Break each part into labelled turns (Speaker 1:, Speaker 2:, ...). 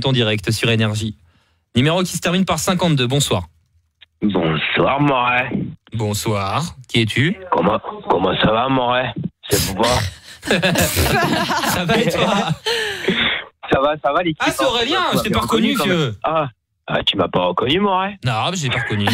Speaker 1: en direct sur Énergie. Numéro qui se termine par 52. Bonsoir.
Speaker 2: Bonsoir, Moret.
Speaker 1: Bonsoir. Qui es-tu?
Speaker 2: Comment ça va, Moret? C'est Bouba.
Speaker 1: Ça va et toi?
Speaker 2: Ça va, l'équipe.
Speaker 1: Ah, c'est Aurélien, je t'ai pas reconnu, vieux.
Speaker 2: Ah, tu m'as pas reconnu, Moret?
Speaker 1: Non, mais je l'ai pas reconnu.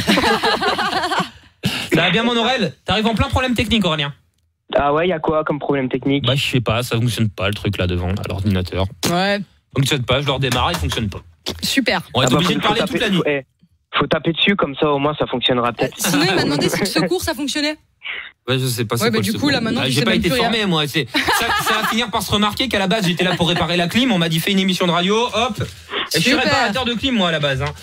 Speaker 1: Ça va bien, mon Aurel? T'arrives en plein problème technique, Aurélien.
Speaker 2: Ah ouais, y a quoi comme problème technique?
Speaker 1: Bah, je sais pas, ça fonctionne pas le truc là devant, là, l'ordinateur.
Speaker 3: Ouais.
Speaker 1: Fonctionne pas, je le redémarre, il fonctionne pas.
Speaker 3: Super.
Speaker 1: On va être obligé de parler toute la nuit.
Speaker 2: Faut taper dessus, comme ça au moins ça fonctionnera peut-être.
Speaker 3: Sinon, il m'a demandé si le secours ça fonctionnait.
Speaker 1: Ouais, je sais pas.
Speaker 3: Ouais, bah du coup, là maintenant,
Speaker 1: j'ai pas été formé, moi. Ça va finir par se remarquer qu'à la base, j'étais là pour réparer la clim. On m'a dit fais une émission de radio, hop. Et je suis réparateur de clim, moi, à la base. Hein.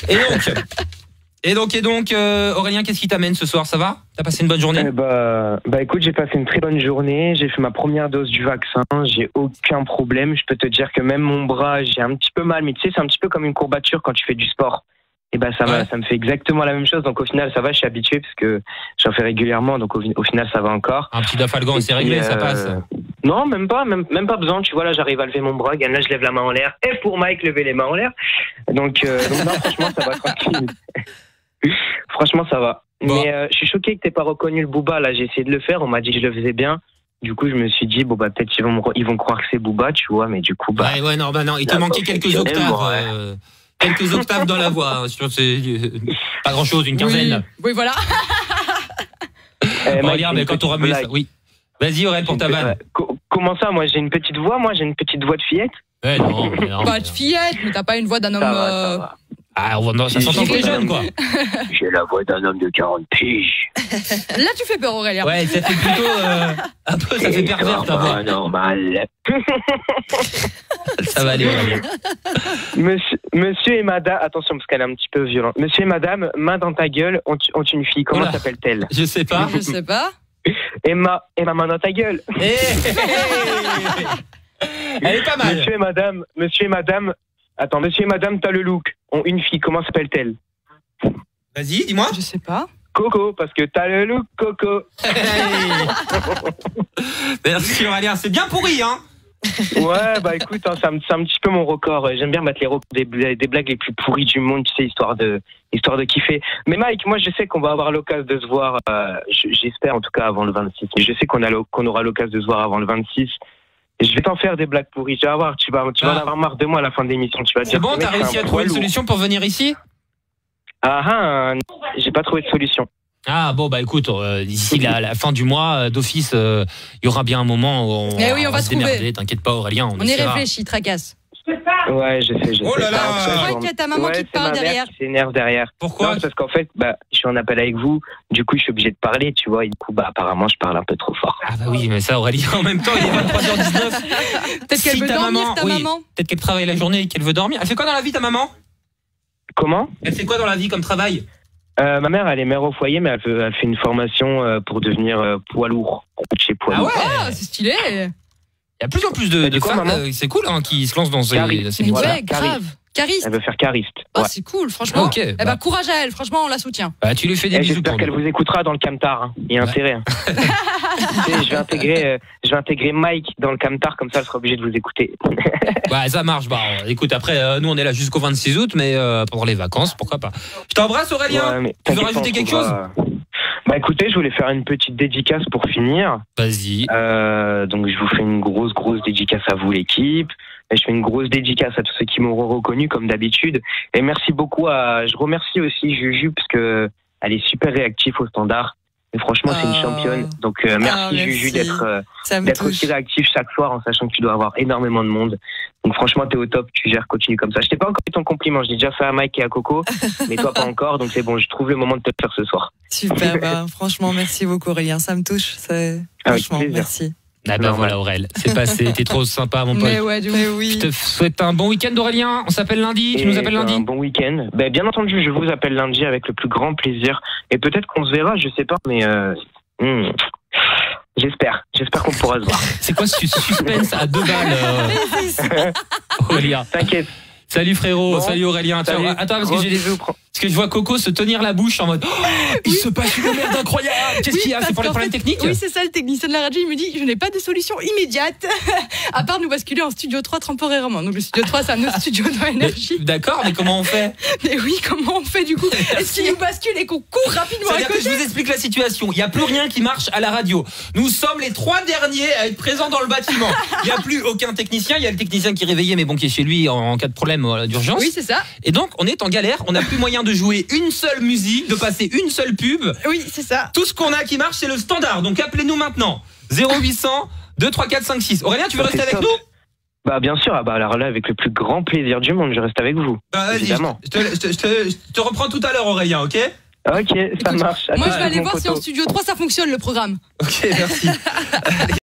Speaker 1: Et donc, Aurélien, qu'est-ce qui t'amène ce soir? Ça va? T'as passé une bonne journée?
Speaker 2: Bah écoute, j'ai passé une très bonne journée. J'ai fait ma première dose du vaccin. J'ai aucun problème. Je peux te dire que même mon bras, j'ai un petit peu mal. Mais tu sais, c'est un petit peu comme une courbature quand tu fais du sport. Et bah ça me fait exactement la même chose. Donc au final, ça va. Je suis habitué parce que j'en fais régulièrement. Donc au final, ça va encore.
Speaker 1: Un petit dafalgan, c'est réglé, ça passe.
Speaker 2: Non, même pas besoin. Tu vois, là, j'arrive à lever mon bras. Là, je lève la main en l'air. Et pour Mike, lever les mains en l'air. Donc non, franchement, ça va tranquille. Franchement, ça va. Bon. Mais je suis choqué que t'aies pas reconnu le Booba. Là, j'ai essayé de le faire. On m'a dit que je le faisais bien. Du coup, je me suis dit, bon, bah, peut-être ils vont croire que c'est Booba, tu vois. Mais du coup, bah.
Speaker 1: Ouais, non, il te manquait quelques octaves. Quelques octaves dans la voix. C'est pas grand-chose, une quinzaine.
Speaker 3: Oui, voilà.
Speaker 1: Regarde, mais quand t'auras mieux ça. Oui. Vas-y, Aurel, pour ta vanne.
Speaker 2: Comment ça? Moi, j'ai une petite voix. J'ai une petite voix de fillette.
Speaker 1: Ouais, non.
Speaker 3: Pas de fillette, mais t'as pas une voix d'un homme.
Speaker 2: Ça va.
Speaker 1: Ah, ça s'entend que les jeunes, quoi.
Speaker 2: J'ai la voix d'un homme de 40 piges.
Speaker 3: Là, tu fais peur, Aurélien.
Speaker 1: Ouais, ça fait plutôt un peu, ça fait pervers ta voix.
Speaker 2: Normal.
Speaker 1: Ça va aller, Aurélien.
Speaker 2: Monsieur et madame, attention parce qu'elle est un petit peu violente. Monsieur et madame, main dans ta gueule, ont une fille. Comment s'appelle-t-elle?
Speaker 1: Je sais pas.
Speaker 2: Emma main dans ta gueule.
Speaker 1: Elle est pas mal.
Speaker 2: Monsieur et madame, attends, monsieur et madame, t'as le look, ont une fille, comment s'appelle-t-elle?
Speaker 1: Vas-y, dis-moi.
Speaker 3: Je sais pas.
Speaker 2: Coco, parce que t'as le look, Coco.
Speaker 1: Merci, Aurélien, c'est bien pourri, hein.
Speaker 2: Ouais, bah écoute, hein, c'est un petit peu mon record. J'aime bien mettre les records des blagues les plus pourries du monde, tu sais, histoire de kiffer. Mais Mike, moi je sais qu'on va avoir l'occasion de se voir, j'espère en tout cas avant le 26. Mais je sais qu'on aura l'occasion de se voir avant le 26. Je vais t'en faire des blagues pourries, tu vas voir, tu vas en avoir marre de moi à la fin de l'émission. Tu vas dire,
Speaker 1: c'est bon, t'as réussi à trouver une solution pour venir ici?
Speaker 2: J'ai pas trouvé de solution.
Speaker 1: Ah bon, bah écoute, d'ici la fin du mois, d'office, il y aura bien un moment où on va se démerder. T'inquiète pas, Aurélien,
Speaker 3: on y réfléchit, tracasse.
Speaker 2: Ouais, je sais.
Speaker 1: Oh là là.
Speaker 3: Je crois qu'il y a ta maman qui te parle derrière.
Speaker 2: Qui s'énerve derrière.
Speaker 1: Pourquoi?
Speaker 2: Non, parce qu'en fait, je suis en appel avec vous. Du coup, je suis obligé de parler, tu vois. Et du coup, apparemment, je parle un peu trop fort.
Speaker 1: Ah bah oui, mais ça, Aurélien, en même temps, il est 23h19.
Speaker 3: Peut-être qu'elle veut dormir, ta maman.
Speaker 1: Peut-être qu'elle travaille la journée et qu'elle veut dormir. Elle fait quoi dans la vie, ta maman?
Speaker 2: Comment?
Speaker 1: Elle fait quoi dans la vie comme travail?
Speaker 2: Ma mère, elle est mère au foyer, mais elle fait une formation pour devenir poids lourd. Chez poids lourd.
Speaker 3: Ah ouais, c'est stylé.
Speaker 1: Il y a de plus en plus de femmes, c'est cool, hein, qui se lancent dans ces métiers.
Speaker 3: Ouais, grave. Cariste.
Speaker 2: Elle veut faire cariste.
Speaker 3: Oh, ouais. C'est cool, franchement.
Speaker 1: Okay,
Speaker 3: courage à elle, franchement, on la soutient.
Speaker 1: Bah, tu lui fais des bisous.
Speaker 2: J'espère qu'elle vous écoutera dans le camtar. Hein. Il y a intérêt. Hein. Je vais intégrer Mike dans le camtar, comme ça, elle sera obligée de vous écouter.
Speaker 1: Ouais, ça marche. Bah, écoute, après, nous, on est là jusqu'au 26 août, mais pendant les vacances, pourquoi pas. Je t'embrasse, Aurélien. Tu veux rajouter quelque chose?
Speaker 2: Bah écoutez, je voulais faire une petite dédicace pour finir.
Speaker 1: Vas-y.
Speaker 2: Donc je vous fais une grosse dédicace à vous, l'équipe. Et je fais une grosse dédicace à tous ceux qui m'auront reconnu comme d'habitude. Et merci beaucoup je remercie aussi Juju parce que elle est super réactive au standard. Et franchement, c'est une championne. Donc merci Juju d'être aussi réactif chaque soir en sachant que tu dois avoir énormément de monde. Donc franchement, t'es au top, tu gères, continue comme ça. Je t'ai pas encore fait ton compliment, je l'ai déjà fait à Mike et à Coco, mais toi pas encore, donc c'est bon, je trouve le moment de te le faire ce soir.
Speaker 4: Super, franchement, merci beaucoup Aurélien, ça me touche. Franchement, merci.
Speaker 1: Ah ben voilà Aurel, c'est passé, t'es trop sympa mon pote.
Speaker 3: Mais oui.
Speaker 1: Je te souhaite un bon week-end Aurélien, on s'appelle lundi, tu nous appelles lundi?
Speaker 2: Un bon week-end, bien entendu je vous appelle lundi avec le plus grand plaisir, et peut-être qu'on se verra, je sais pas, mais j'espère qu'on pourra se voir.
Speaker 1: C'est quoi ce suspense à 2 balles Aurélien?
Speaker 2: T'inquiète.
Speaker 1: Salut frérot,
Speaker 2: bon,
Speaker 1: salut Aurélien.
Speaker 2: Salut.
Speaker 1: Attends parce que j'ai des Parce que je vois Coco se tenir la bouche en mode il se passe une merde incroyable. Qu'est-ce qu'il y a? C'est pour les problèmes techniques?
Speaker 3: Oui, c'est ça, le technicien de la radio, il me dit je n'ai pas de solution immédiate à part nous basculer en studio 3 temporairement. Donc le studio 3, c'est un autre studio dans Énergie.
Speaker 1: D'accord, mais comment on fait?
Speaker 3: Mais oui, comment on fait du coup? Est-ce qu'il nous bascule et qu'on court rapidement à
Speaker 1: C'est-à-dire que
Speaker 3: côté?
Speaker 1: je vous explique la situation. Il n'y a plus rien qui marche à la radio. Nous sommes les 3 derniers à être présents dans le bâtiment. Il n'y a plus aucun technicien. Il y a le technicien qui est réveillé, mais bon, qui est chez lui en cas de problème d'urgence.
Speaker 3: Oui, c'est ça.
Speaker 1: Et donc, on est en galère. On n'a plus moyen de jouer une seule musique, de passer une seule pub.
Speaker 3: Oui, c'est ça.
Speaker 1: Tout ce qu'on a qui marche, c'est le standard. Donc, appelez-nous maintenant. 0800 234 56. Aurélien, tu veux rester avec nous?
Speaker 2: Bah bien sûr, alors là avec le plus grand plaisir du monde, je reste avec vous.
Speaker 1: Bah vas-y,
Speaker 2: évidemment.
Speaker 1: je te reprends tout à l'heure, Aurélien, ok?
Speaker 2: Ok, ça marche.
Speaker 3: Moi, je vais aller voir si en studio 3 ça fonctionne le programme.
Speaker 1: Ok, merci.